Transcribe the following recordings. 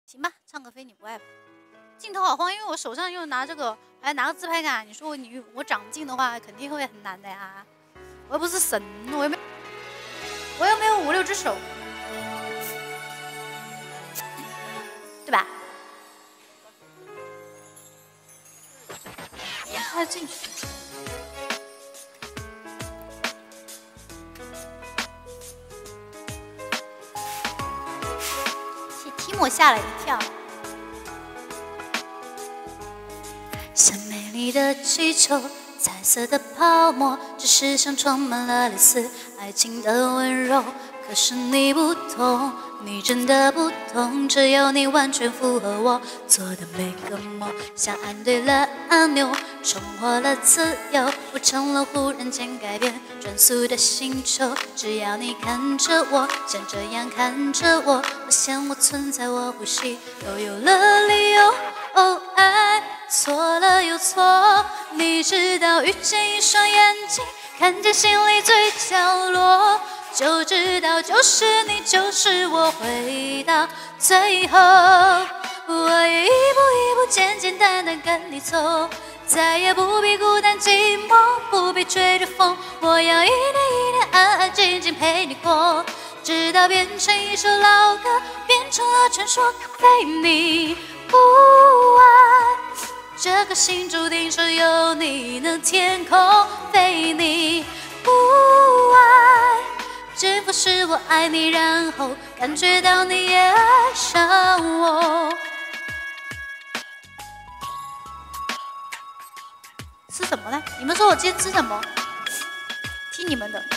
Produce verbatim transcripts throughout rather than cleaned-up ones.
行吧，唱个非你不爱吧。镜头好慌，因为我手上又拿这个，还拿个自拍杆。你说我你我长镜的话，肯定会很难的呀。我又不是神，我又没，我又没有五六只手，对吧？拍进去。 提莫吓了一跳，像美丽的气球，彩色的泡沫，这世上充满了类似爱情的温柔。可是你不同，你真的不同，只有你完全符合我做的每个梦，像按对了按钮，重获了自由，我成了忽然间改变转速的星球。只要你看着我，像这样看着我，发现我存在，我呼吸都有了理由。哦，爱错了又错，你知道遇见一双眼睛，看见心里最角落。 就知道就是你，就是我，回到最后，我也一步一步简简单单跟你走，再也不必孤单寂寞，不必追着风，我要一点一点安安静静陪你过，直到变成一首老歌，变成了传说，非你不爱，这颗心注定是有你的天空，非你不爱。 是不是我爱你，然后感觉到你也爱上我？吃什么呢？你们说我今天吃什么？听你们的。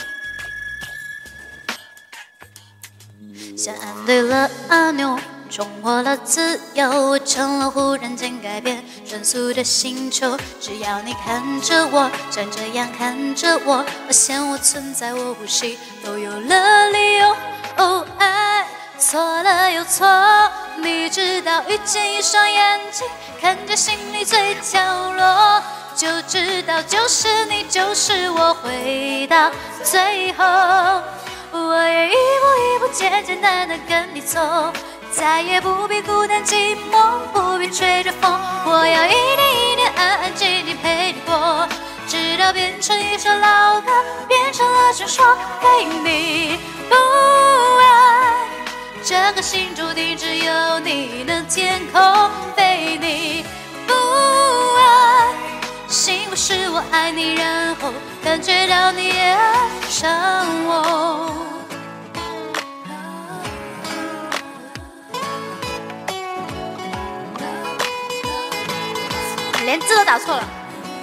像按对了按钮，重获了自由，我成了忽然间改变转速的星球。只要你看着我，像这样看着我，发现我存在，我呼吸都有了理由。哦，爱错了又错，你知道遇见一双眼睛，看着心里最角落，就知道就是你，就是我，回到最后，我也一步一步简简单单跟你走。 再也不必孤单寂寞，不必追着风，我要一点一点安安静静陪你过，直到变成一首老歌，变成了传说，非你不爱，这颗心注定只有你的天空，非你不爱，幸福是我爱你，然后感觉到你也爱上我。 连字都打错了。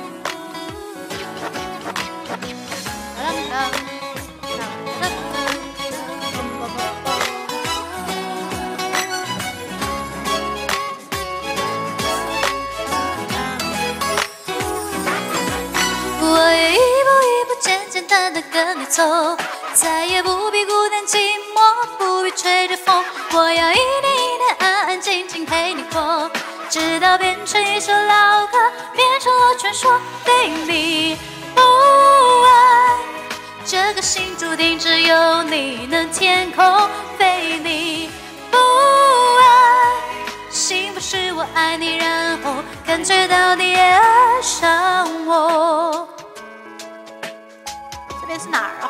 我也一步一步简简单单跟你走，再也不必孤单寂寞，不必吹着风，我要一点一点安安静静陪你过。 直到变成一首老歌，变成了传说，非你不爱，这个心注定只有你的天空，非你不爱，幸福是我爱你，然后感觉到你也爱上我。这边是哪儿啊？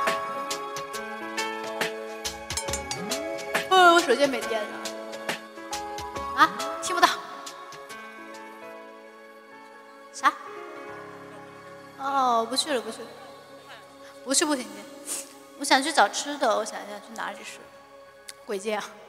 哦，我手机没电了。啊，听不到。 啥？哦，不去了，不去了，不去不行的。我想去找吃的，我想一下去哪里吃。鬼街啊！